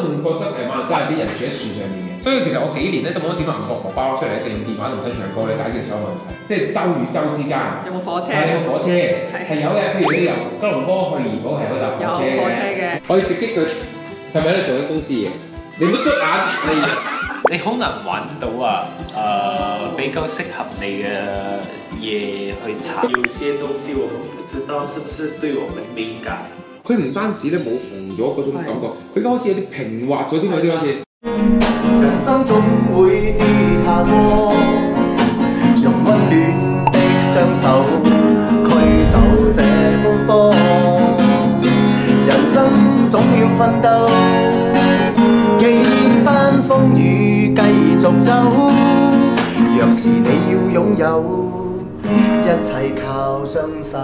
仲覺得馬來西亞啲人住喺樹上面嘅，所以其實我幾年咧都冇乜點樣唔學荷包出嚟，就用電話同睇唱歌咧解決所有問題。即係州與州之間有冇火車？ 有冇火車？係有嘅，譬如你由吉隆坡去怡保係可以搭火車嘅。有火車嘅。可以直擊佢係咪喺度做緊公司嘅？你唔好出眼， 你好難揾到比較適合你嘅嘢去查。有些東西我們不知道是不是對我們敏感。 佢唔單止咧冇紅咗嗰種感覺，佢而家好似有啲平滑咗啲嗰啲好似。 人生總會跌下坡，用溫暖的雙手驅走這風波。人生總要奮鬥，幾番風雨繼續走。若是你要擁有，一切靠雙手。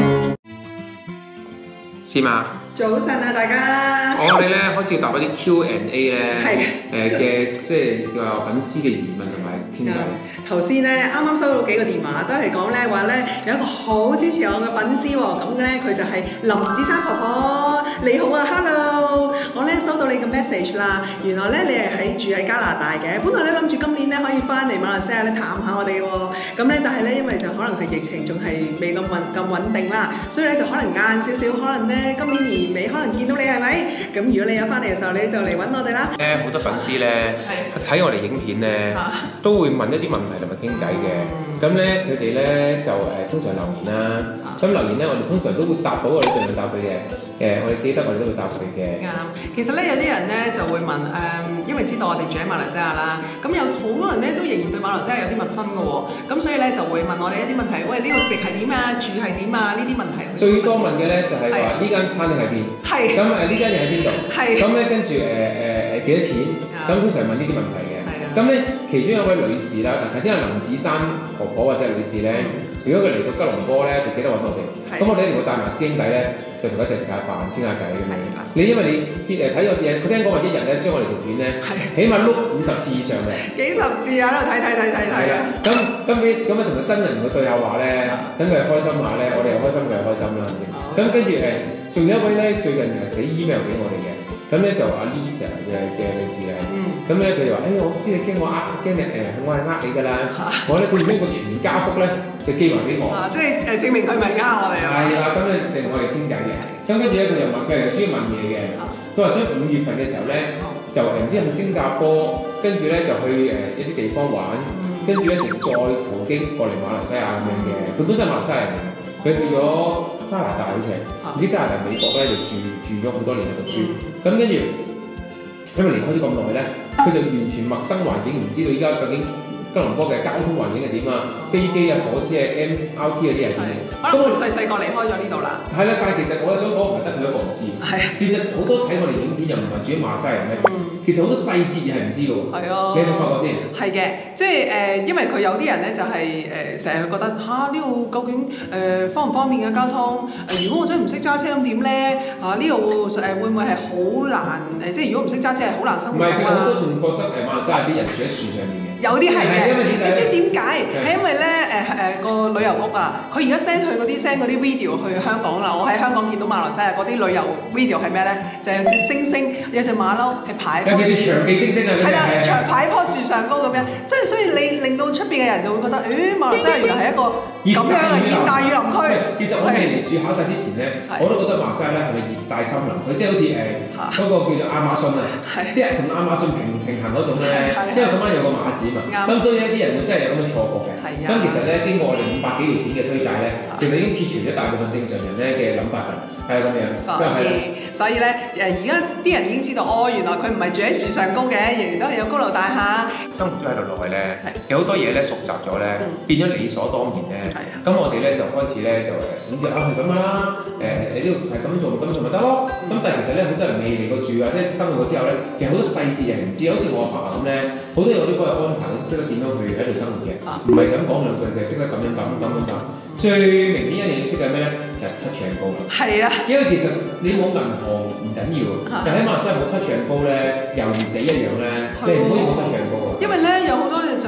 是嘛？ 早晨啊，大家！ 我哋咧開始要答一啲 Q&A 咧，嘅即係個粉絲嘅疑問同埋傾偈。 頭先咧啱啱收到幾個電話，都係講咧話咧有一個好支持我嘅粉絲喎，咁咧佢就係林子珊婆婆，你好啊 ，hello！ 我咧收到你嘅 message 啦，原來咧你係住喺加拿大嘅，本來咧諗住今年咧可以翻嚟馬來西亞咧探下我哋喎，咁咧但係咧因為就可能係疫情仲係未咁穩定啦，所以咧就可能晏少少，可能咧今年年尾可能見到你係咪？咁如果你有翻嚟嘅時候，你就嚟揾我哋啦。 好多粉絲咧睇我哋影片咧，都會問一啲問題同埋傾偈嘅。咁咧佢哋咧就通常留言啦，咁留言咧我哋通常都會答到，我哋盡量答佢嘅。我哋記得我哋都會答佢嘅。 啱，其實咧有啲人咧就會問因為知道我哋住喺馬來西亞啦，咁有好多人咧都仍然對馬來西亞有啲陌生嘅喎，咁所以咧就會問我哋一啲問題，喂呢個食係點啊，住係點啊，呢啲問題。最多問嘅咧就係話呢間餐廳喺邊，咁呢間嘢喺邊度，咁咧跟住幾多錢，咁通常問呢啲問題嘅。咁咧其中有位女士啦，頭先阿林子珊婆婆或者女士咧，如果佢嚟到吉隆坡咧，就記得揾我哋，咁我哋一定會帶埋師兄弟咧，就同佢一齊食下飯、傾下偈咁樣。你因為你睇我嘢，佢聽講話一日咧將我哋條片咧，起碼碌50次以上嘅。幾十次喺度睇。係啊，咁啊同佢真人同佢對下話咧，等佢開心下咧，我哋又開心，佢又開心啦。咁跟住仲有一位咧最近寫 email 俾我哋嘅。咁咧就阿 Lisa 嘅女士嘅，咁咧佢就話：我知你驚我驚你我係你㗎啦。我咧佢將個全家福咧就寄埋俾我。即係證明佢唔係我哋啊。係啦，咁咧你同我哋傾偈嘅。咁跟住咧佢就問，佢係主要問嘢嘅。佢話想5月份嘅時候咧，就唔知去新加坡，跟住咧就去一啲地方玩，跟住咧就再途經過嚟馬來西亞咁樣嘅。佢本身係馬來西亞人嚟嘅，佢去咗加拿大好似係，唔知加拿大美國咧就住咗好多年去讀書，咁跟住因為離開咗咁耐咧，佢就完全陌生環境，唔知道依家究竟吉隆坡嘅交通環境係點啊，飛機啊、火車啊、MRT 嗰啲係點？可能佢細個離開咗呢度啦。係啦，但係其實我想講唔係得佢一個唔知。係。其實好多睇我哋影片又唔係住喺馬來西亞人咧，其實好多細節嘢係唔知嘅喎。係啊。你有冇發覺先？係嘅，即係因為佢有啲人咧就係成日覺得呢度究竟方唔方便嘅交通？如果我真係唔識揸車咁點咧？呢度會唔會係好難即係如果唔識揸車係好難生活啊？唔係，佢好多仲覺得馬來西亞啲人住喺樹上面嘅。有啲係嘅，你知點解？係因為咧個旅遊局啊，佢而家 send 嗰啲 video 去香港啦。我喺香港見到馬來西亞嗰啲旅遊 video 係咩咧？就係有隻猩猩，有隻馬騮嘅排喺棵樹上。長臂猩猩啊！係啦，長排喺棵樹上高咁樣，即係所以你令到出邊嘅人就會覺得，馬來西亞原來係一個咁樣嘅熱帶雨林區。其實我未嚟住考察之前咧，我都覺得馬來西亞咧係咪熱帶森林？佢即係好似嗰個叫做亞馬遜啊，即係同亞馬遜平衡嗰種咧，因為咁啱有個馬字。咁所以咧，啲人會真係有咁嘅錯覺嘅。咁其實咧，經過我哋500幾條片嘅推介咧，其實已經撇除咗大部分正常人咧嘅諗法㗎。係咁樣。所以咧，而家啲人已經知道，原來佢唔係住喺樹上高嘅，仍然都係有高樓大廈。生活咗喺度耐咧，有好多嘢咧熟習咗咧，變咗理所當然咧。咁我哋咧就開始咧就總之係咁㗎啦。你呢度係咁做咪得咯。咁但係其實咧，好多人未嚟過住啊，即係生活過之後咧，其實好多細節人唔知。好似我阿爸咁咧，好多嘢我都幫佢安排，識得點樣去喺度生活嘅，唔係咁講兩句嘅，識得咁樣咁。最明顯一樣嘢識嘅咩咧？就係 touch and go 啦。係啊，因為其實你冇銀行唔緊要，但喺馬來西亞冇 touch and go咧，又唔死一樣咧，你唔可以冇 touch and go。因為咧有好多就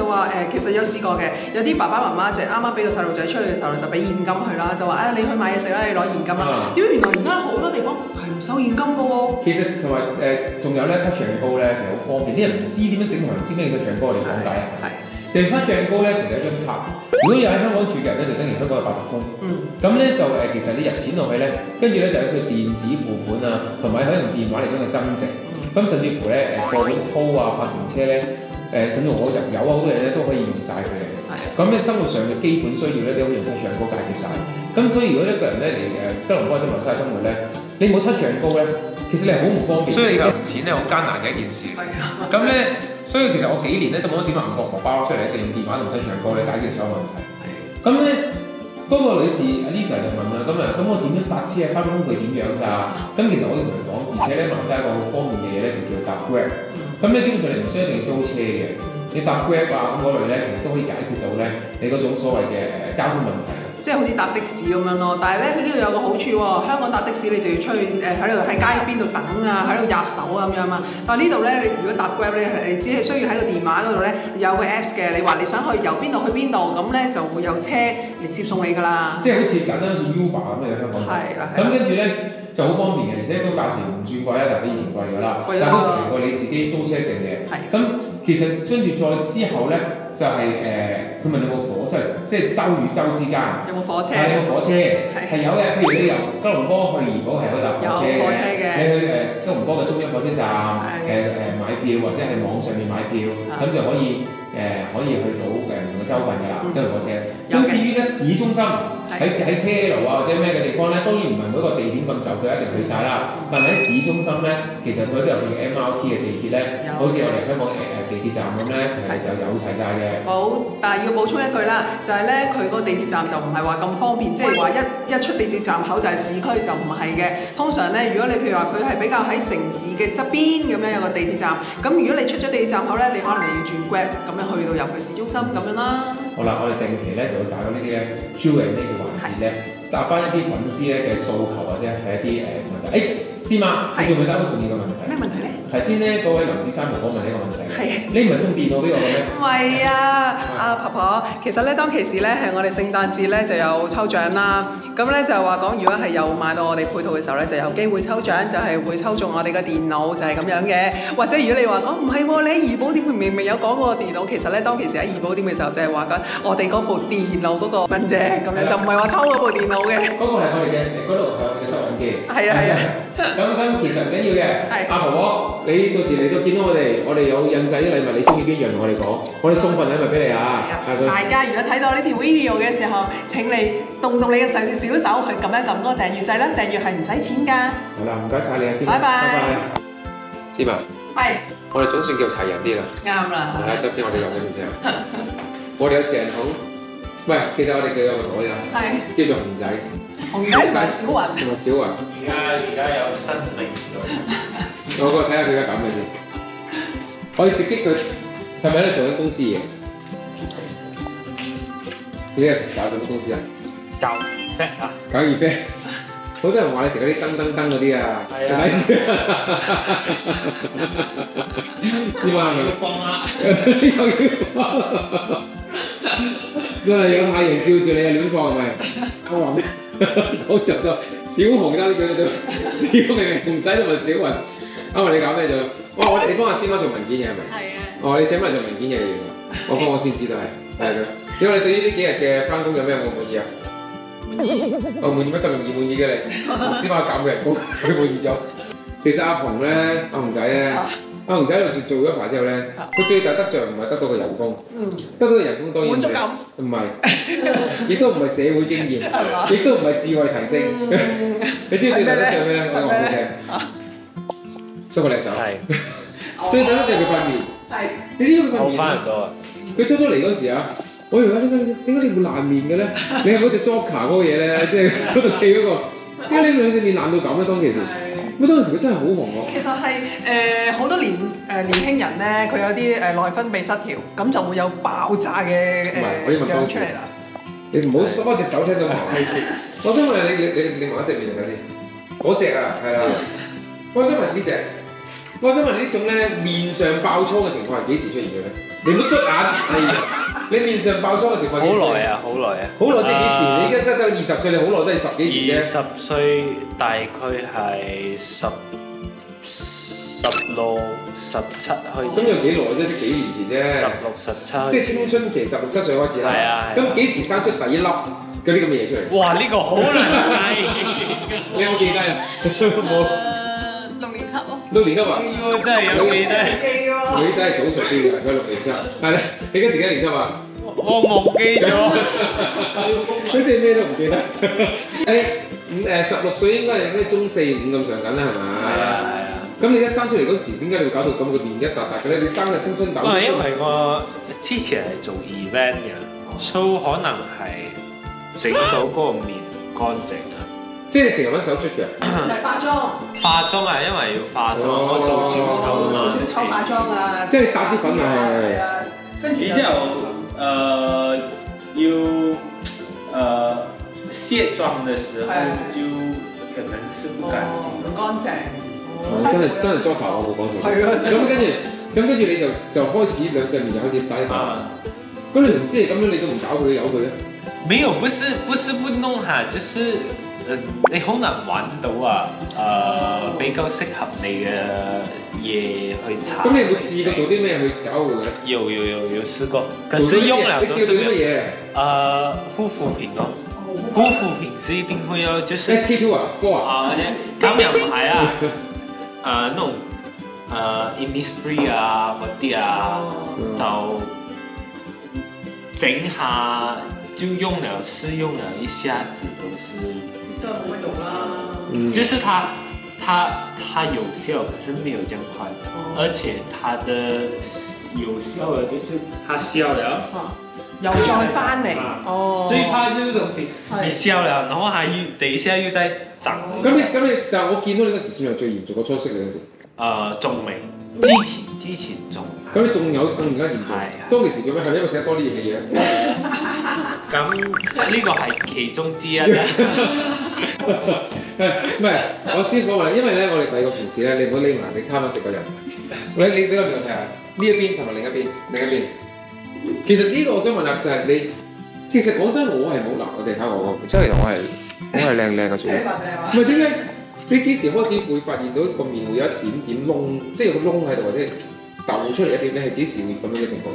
就話其實有試過嘅，有啲爸爸媽媽就啱啱俾個細路仔出去嘅時候就俾現金佢啦，就話你去買嘢食啦，你攞現金啦。因為原來而家好多地方係唔收現金嘅喎。 其實同埋仲有咧 touch and go 咧，其實好方便，啲人唔知點樣整，同唔知咩叫 touch and go，我哋講解啊。其實 touch and go咧，其實一張卡。如果有喺香港住嘅人咧，就等於香港嘅八達通。咁咧就其實你入錢落去咧，跟住咧就係佢電子付款啊，同埋可以用電話嚟將佢增值。咁甚至乎咧過嗰啲拖啊、泊停車咧，甚至乎我入油啊好多嘢咧都可以用晒佢哋。咁咧生活上嘅基本需要咧都可以用 touch and go 解決晒。咁所以如果一個人咧嚟吉隆坡或者馬來西亞生活咧，你冇 touch and go咧，其實你係好唔方便。所以你用錢咧好艱難嘅一件事。咁咧，所以其實我幾年咧都冇得點行荷包出嚟，就用電話同 touch and go 嚟解決所有問題。咁咧，嗰個女士阿 Lisa 就問啦，咁我點樣搭車啊？翻工佢點樣㗎？咁其實我都同佢講，而且咧馬來西亞一個好方便嘅嘢咧就叫搭 Grab。咁咧基本上你唔需要一定要租車嘅，你搭 Grab 啊咁嗰類咧，其實都可以解決到咧你嗰種所謂嘅交通問題。 即係好似搭的士咁樣咯，但係咧佢呢度有個好處喎，香港搭的士你就要出去喺度喺街邊度等啊，喺度入手啊咁樣嘛。但係呢度咧，你如果搭 Grab 咧，你只係需要喺個電話嗰度咧有個 Apps 嘅，你話你想去由邊度去邊度，咁咧就會有車嚟接送你㗎啦。 即係好似簡單好似 Uber 咁嘅香港。係啦。咁跟住咧就好方便嘅，而且都價錢唔算貴啦，但係比以前貴㗎啦。但係都平過你自己租車成嘅。係。咁其實跟住再之後咧。就係佢問你有冇火車，即係州與州之間有冇火車？ 有冇火車？係有嘅。譬如你由吉隆坡去怡保係可以搭火車嘅。你去吉隆坡嘅中央火車站買票或者係網上面買票，咁就可以去到唔同嘅州份㗎啦，即係火車。咁至於咧市中心喺 KL 啊或者咩嘅地方咧，當然唔係每一個地點咁就佢一定去晒啦。但係喺市中心咧，其實佢都有佢嘅 MRT 嘅地鐵咧，好似我哋香港地鐵站咁咧，就有齊晒嘅。 好，但係要補充一句啦，就係咧佢個地鐵站就唔係話咁方便，即係話一出地鐵站口就係市區就唔係嘅。通常咧，如果你譬如話佢係比較喺城市嘅側邊咁樣有個地鐵站，咁如果你出咗地鐵站口咧，你可能你要轉 Grab 咁樣去到入去市中心咁樣啦。 好啦，我哋定期咧就會搞呢啲咧 Q&A 嘅環節咧，答翻一啲粉絲咧嘅訴求或者係一啲問題。司馬，你仲未答到重要嘅問題？ 咩問題咧？ 頭先咧嗰位林子珊婆婆問呢個問題。你唔係送電腦俾我嘅咩？ 唔係啊，阿婆婆，其實咧當其時咧係我哋聖誕節咧就有抽獎啦。咁咧就話講，如果係有買到我哋配套嘅時候咧，就有機會抽獎，就係會抽中我哋嘅電腦，就係咁樣嘅。或者如果你話唔係喎，你喺怡保店明明有講過電腦，其實咧當其時喺怡保店嘅時候就係話緊我哋嗰部電腦嗰個文隻咁樣，就唔係話抽嗰部電腦嘅。嗰個係我哋嘅嗰度係我哋嘅收銀機。係啊。咁其實唔緊要嘅。阿婆婆，你到時嚟到見到我哋有印製啲禮物，你中意邊樣同我哋講，我哋送份禮物俾你啊！ 大家如果睇到呢條 video 嘅時候，請你動你嘅小手去撳一撳嗰個訂閱掣啦，訂閱係唔使錢㗎。 好啦，唔該晒你啊，司馬。 拜拜。 司馬。係。我哋總算叫齊人啲啦。 啱啦。 係側邊我哋有咗件事。我哋有鄭孔，喂，其實我哋叫有個朵㗎。係。叫做熊仔。 熊仔就係小雲。 係咪小雲？ 而家有新名咗。 我睇下佢而家搞咩先。可以直擊佢係咪喺度做緊公司嘢？你係搞緊乜公司啊？ 搞熱啡啊！ 搞熱啡，好多人話你食嗰啲燈嗰啲啊！係啊！知嘛？要放啊！又要放，真係有太陽照住你啊！亂放係咪？我話咩？我就小紅啦，叫做小明熊仔同埋小雲。啱話你搞咩做？哇！你幫阿師媽做文件嘢係咪？係啊。哦，你請埋做文件嘢嘅我幫我先知道係嘅。點解你對於呢幾日嘅翻工有咩滿意啊？滿意。哦，滿意乜咁容易滿意嘅你？師媽減嘅人工，佢滿意咗。其實阿紅咧，阿紅仔咧，阿紅仔喺度做咗一排之後咧，佢最大得著唔係得到個人工，得到個人工當然滿足感。唔係，亦都唔係社會經驗，亦都唔係智慧提升。你知唔知最大得著咩咧？我講俾你聽。縮個靚手。係。最大得著佢塊面。係。你知唔知佢塊面？翻唔到啊！佢出咗嚟嗰時啊，我以為點解你會爛面嘅咧？你係嗰隻 Joker 嗰個嘢咧，即係嗰套戲嗰個。點解你兩隻面爛到咁咧？當其時。咁當時佢真係好紅喎。 其實係好多年輕人咧，佢有啲內分泌失調，咁就會有爆炸嘅樣出嚟啦。 你唔好多隻手聽到麻氣先。我想問你另外一隻面嚟緊先。嗰隻啊，係啦。我想問呢隻。 我想問你呢種咧面上爆瘡嘅情況係幾時出現嘅咧？你唔好出眼，你面上爆瘡嘅情況好耐啊，好耐啊， 好耐即係幾時？你而家失到20歲，你好耐都係10幾年啫。 20歲大概係16、17開始。 咁有幾耐啫？即係幾年前啫。 16、17。即係青春期16、17歲開始啦。 係啊。 咁幾時生出第一粒嗰啲咁嘅嘢出嚟？ 哇！呢個好難計。 你有冇記低啊？冇。 6年級咯。 6年級啊？ 真係有記得。 女仔係早熟啲嘅，佢6年級。係咧，你嗰時幾年級啊？ 我忘記咗。 好似咩都唔記得。16歲應該係中4、5咁上緊啦，係咪？ 係啊。 咁你一生出嚟嗰時，點解你會搞到咁個面一笪笪嘅咧？你生嘅青春痘。 因為我之前係做 event 嘅，所以可能係整到嗰個面乾淨啊。 即係成日揾手捽嘅。 係化妝。化妝啊，因為要化妝，我做小丑啊嘛。 做小丑化妝啊。 即係你搭啲粉落去。 係啊。跟住之後要卸妝的時候就可能是不乾淨。 唔乾淨。 真係 Joker 我冇講錯。係啊。咁跟住你就開始兩隻面就開始打一打。咁你唔知係咁樣，你都唔搞佢由佢咧？ 沒有，不是不弄它，就是你好難揾到比較適合你嘅嘢去搽。 咁你有冇試過做啲咩去搞佢咧？ 有試過，可是用了都是做乜嘢？ 護膚品咯。護膚品是一定會有，就是 SK2 啊，4啊。 咁又唔係啊，那種Innisfree 啊嗰啲啊，就整下就用了，試用了一下子都冇乜用啦。 就是它有效，可是沒有這樣快，而且它的有效的就是它消了。 又再翻嚟， 最怕就是東西你消了，然後還等一下又再長。 咁你，但係我見到你嗰時算係最嚴重個初識嗰陣時。 仲未，之前仲。 咁你仲有更加嚴重？當其時做咩？係咪因為食得多啲嘢嘅？ 咁呢個係其中之一啦。 唔係，我先講埋，因為咧，我哋第二個同事咧，你唔好匿埋，你貪翻直個人。你俾個面我睇下，呢一邊同埋另一邊。其實呢個我想問下就係你，其實講真我係冇我哋睇我真係我係靚嘅種。唔係點解？你幾時開始會發現到個面會有一點點窿，即係有個窿喺度，或者凸出嚟一點？你係幾時會咁樣嘅情況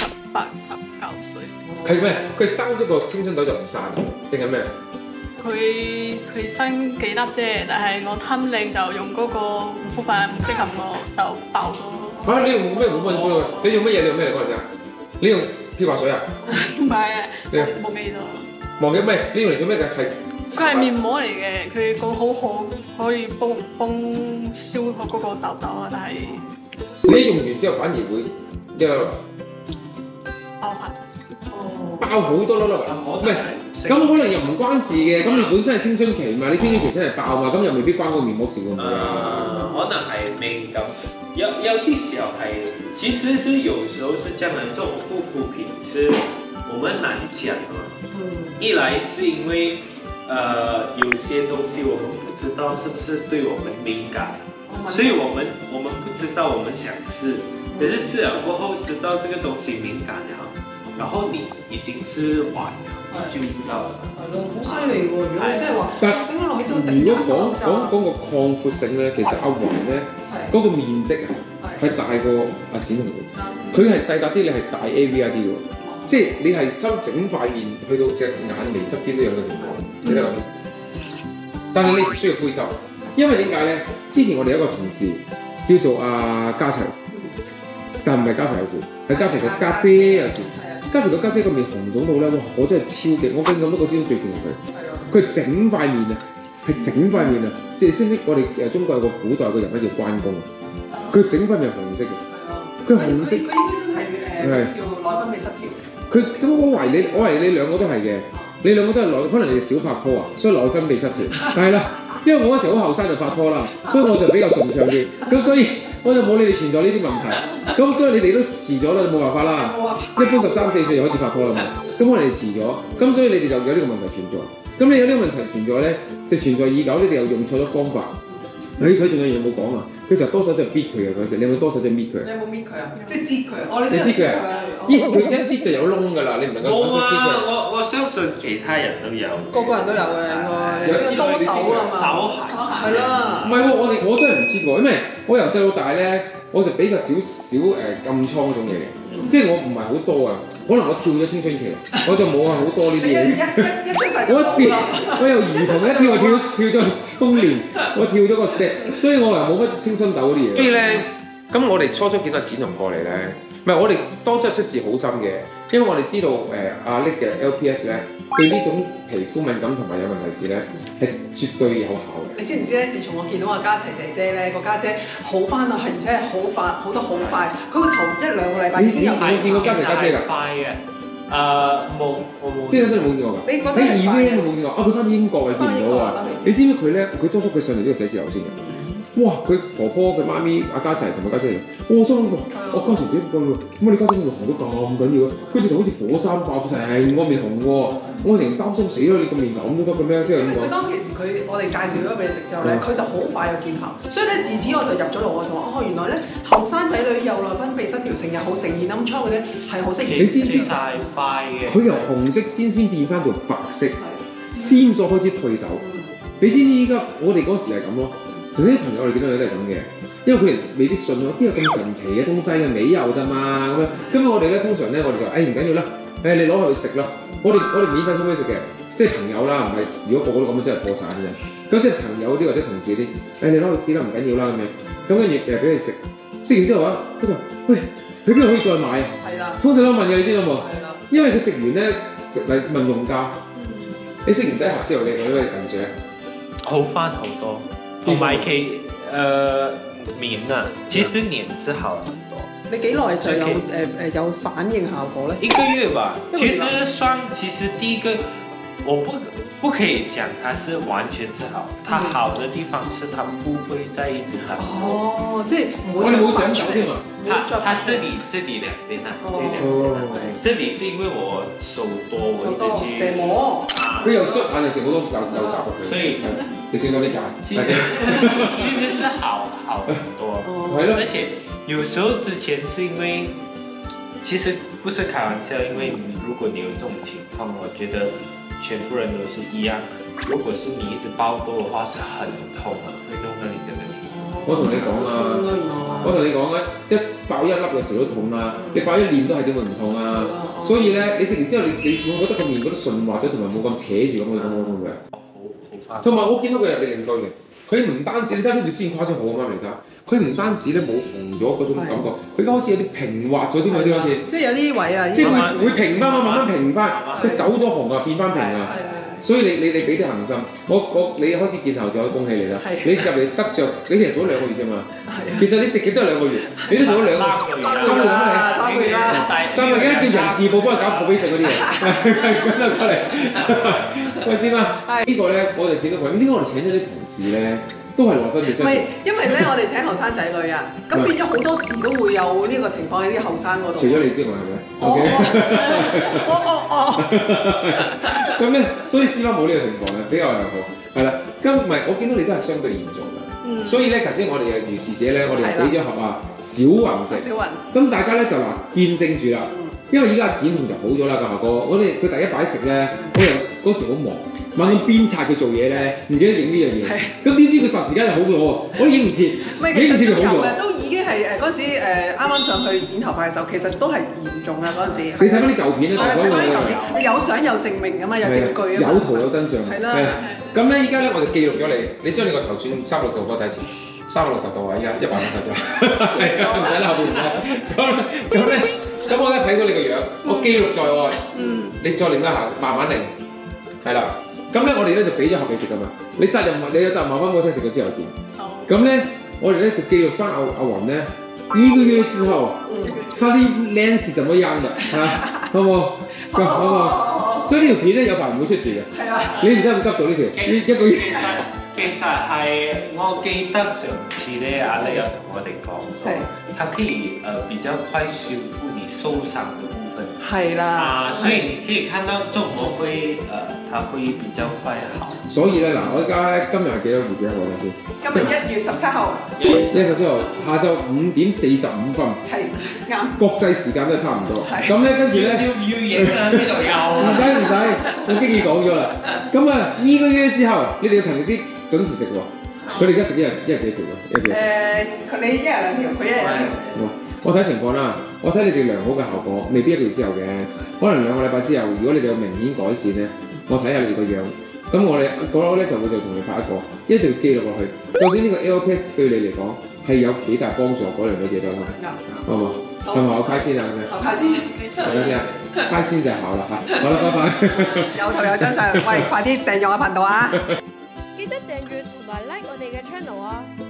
？18、19歲。 係咩？佢生咗個青春痘就唔散，定係咩？ 佢生幾粒啫，但係我貪靚就用嗰個護膚品唔適合我，就爆咗。 你用咩護膚品？你用乜嘢？你用咩嚟講嚟㗎？你用漂白水啊？ 唔係啊，冇記咗。 忘記咩？你用嚟做咩嘅？ 佢係面膜嚟嘅，佢講好好，可以幫消嗰個痘痘啊，但係你用完之後反而會一粒粒爆發。 爆好多粒粒啊！唔係，咁可能又唔關事嘅。咁你本身係青春期嘛，你青春期真係爆嘛，咁又未必關個面膜事會唔會啊？ 可能係敏感。有啲時候係，其實是有時候是這樣的，這種護膚品是我們難講啊。一來是因為有些東西我們不知道是不是對我們敏感，所以我們不知道，我們想試，可是試了過後知道這個東西敏感了，然後你已經是晚了，就不到了。 係咯，好犀利喎！如果即係話， 但整咗落去之後， 如果講個擴闊性咧，其實阿雲咧嗰個面積啊係大過阿展鴻，佢係細笪啲，你係大 AV 啲喎。即係你係抽整塊面去到隻眼眉側邊都有個情況，記得咁。但係你唔需要灰心，因為點解咧？之前我哋有一個同事叫做阿嘉齊，但唔係嘉齊有事，係嘉齊個家姐有事。嘉齊個家姐個面紅腫到咧，哇！我真係超勁，我見咁多個知道最勁係佢。佢整塊面啊，係整塊面啊！即係識唔識我哋中國有個古代個人咧叫關公啊？佢整塊面係紅色嘅，佢紅色。佢應該真係叫內分泌失調。咁我懷疑你兩個都係嘅，你兩個都係可能你哋少拍拖啊，所以內分泌失調。係啦，因為我嗰時好後生就拍拖啦，所以我就比較順暢啲，咁所以我就冇你哋存在呢啲問題。咁所以你哋都遲咗啦，冇辦法啦。一般13、14歲就開始拍拖啦嘛，咁我哋遲咗，咁所以你哋就有呢個問題存在。咁你有呢個問題存在咧，就存在已久，你哋又用錯咗方法。佢仲有嘢冇講啊？ 佢就多手就搣佢嘅嗰陣，你有冇多手就搣佢？ 你有冇搣佢啊？即係擠佢啊？ 你知佢啊？佢一擠就有窿㗎啦，你唔能夠冇擠佢。 我相信其他人都有， 個個人都有嘅應該， 有多手啊嘛， 手痕係啦。 唔係喎，我真係唔知喎，因為我由細到大咧，我就比較少暗瘡嗰種嘢嘅，即係我唔係好多啊。可能我跳咗青春期，我就冇好多呢啲嘢。 一出世就冇啦。 我由兒童一跳咗中年，我跳咗個 step， 所以我又冇乜青春痘嗰啲嘢。所以咧，咁我哋初初見到展龍過嚟咧，唔係我哋當初出自好心嘅，因為我哋知道阿 Nick 嘅 LPS 咧對呢種皮膚敏感同埋有問題事咧係絕對有效嘅。 你知唔知咧？自從我見到阿嘉齊姐姐咧，個家姐好翻啦，而且係好快，好得好快。佢個頭1-2個禮拜已經有你見過嘉齊家姐㗎？ 快嘅，冇，我冇。 邊個真係冇見過㗎？ 你覺得喺2V 都冇見過。佢翻英國你見唔到啊？你知唔知佢咧？佢初初佢上嚟呢個寫字樓先嘅。哇！佢婆婆佢媽咪阿嘉齊同埋家姐，我心諗我家齊點講喎？咁你家姐會紅到咁緊要啊？佢直頭好似火山爆發成個面紅喎！我成日擔心死咯！你個面咁都得嘅咩？即係咁講。 佢當其時我哋介紹咗俾你食之後咧，佢就好快有見效，所以咧自此我就入咗腦，我就話原來咧後生仔女有內分泌失調，成日好成面暗瘡嗰啲係好適宜。 你知唔知？ 快嘅。 佢由紅色先變翻做白色，先再開始退痘。你知唔知依家我哋嗰時係咁咯？同啲朋友我哋見到佢都係咁嘅，因為佢哋未必信咯，邊有咁神奇嘅東西嘅美有啫嘛咁樣。咁我哋咧通常咧我哋就唔緊要啦，你攞去食啦，我哋免費送俾你食嘅，即係朋友啦，唔係如果個個都咁樣真係破產嘅啫。咁即係朋友啲或者同事啲，你攞去試啦，唔緊要啦咁樣。咁跟住俾佢食，食完之後啊，佢就喂，去邊度可以再買啊？係啦。通常都問嘅，你知道冇？係啦。因為佢食完咧嚟問用價，你食完第一盒之後，你覺得近住好翻好多。同埋面啊，其實臉是好很多。 你幾耐就有反應效果咧 ？1個月吧。其實第一個我不可以講它是完全是好，它好的地方是它不會再一直很多。 哦，即係唔會冇長久添嘛。 它這裡兩邊啊，這裡是因為我手多，我自己成磨。 佢又捽眼又食好多油雜嘅， 所以你食多啲㗎。 其實是好很多，而且有時候之前是因為，其實不是開玩笑，因為如果你有這種情況，我覺得全部人都是一樣。如果是你一直爆痘的話，是很痛啊，會弄到你這個地方。 我同你講啊，一爆1粒嘅時候都痛啦，你爆1年都係點會唔痛啊？所以咧，你食完之後你會覺得個面覺得順滑咗，同埋冇咁扯住咁嘅。好同埋我見到佢係另類嘅，佢唔單止你睇呢條線誇張好啱嚟睇，佢唔單止咧冇紅咗嗰種感覺，佢而家好似有啲平滑咗啲嗰啲好似， 即係有啲位啊， 即係會平翻，慢慢平翻，佢走咗紅啊，變翻平啊。所以你俾啲恒心，你開始見效咗，恭喜你啦！你入嚟得着，你其實做咗2個月啫嘛。其實你食極都係2個月，你都做咗3個月啦。3個月啦，3個月叫人事部幫佢搞probation嗰啲嘢。咁啊過嚟，喂師媽，呢個咧我哋見到佢，咁點解我哋請咗啲同事咧都係內分泌失調？ 唔係，因為咧我哋請後生仔女啊，咁變咗好多時都會有呢個情況喺啲後生嗰度。 除咗你之外係咪？咁咧，所以師媽冇呢個情況咧，比較良好，係啦。咁唔係，我見到你都係相對嚴重嘅，所以咧頭先我哋嘅如是者咧，我哋俾咗盒啊小雲食，咁大家咧就見證住啦，因為依家展同就好咗啦個效果。佢第一擺食咧，我又嗰時好忙，猛咁鞭策佢做嘢咧，唔記得影呢樣嘢，咁點知佢霎時間就好咗喎，我都影唔切，影唔切就好咗。 都已經係嗰陣時啱啱上去剪頭髮嘅時候，其實都係嚴重啊嗰陣時。 你睇翻啲舊片咧，大概你有相有證明㗎嘛，有證據啊嘛。 有圖有真相。係啦。咁咧，依家咧我就記錄咗你將你個頭轉360度睇一次，360度啊！依家150度，係啊，唔使啦，後邊唔使。咁我咧睇到你個樣，我記錄在案。你再擰一下，慢慢擰。係啦。咁咧，我哋咧就俾咗盒你食㗎嘛。你有責任話翻我聽食咗之後點。咁咧，我哋咧就記錄翻阿雲咧1個月之後，他啲臉是怎麼樣嘅嚇，好冇？好冇？所以呢條片咧有排唔會出住嘅。係啊。你唔使咁急做呢條，1個月。 其實係我記得上次咧，阿麗有同我哋講咗，它可以比較快修復你受傷嘅部分。 係啦。 所以你可以看到中國會它會比較快好。 所以咧嗱，我而家咧今日係幾多月幾號先？ 今日1月17號。 1月17號下晝5點45分。 係啱。 國際時間都差唔多。咁咧跟住咧要影啊！呢度有。 唔使，我經已講咗啦。咁啊，依個月之後，你哋要勤力啲準時食喎。佢哋而家食一日幾條㗎？一日幾條？ 你一日2條，佢一日1條。 我睇情況啦，我睇你哋良好嘅效果，未必1個月之後嘅，可能2個禮拜之後，如果你哋有明顯改善咧，我睇下你哋個樣，咁我哋嗰咧就會再同你拍一個，一定要記錄落去，究竟呢個 LPS 對你嚟講係有幾大幫助，改良到幾多啦？好唔好？係咪我開先啊？ 我開先， 大家先啊，開先就係好啦嚇，好啦，拜拜。 有圖有真相，喂，快啲訂閱我頻道啊！ 記得訂閱同埋 like 我哋嘅 channel 啊！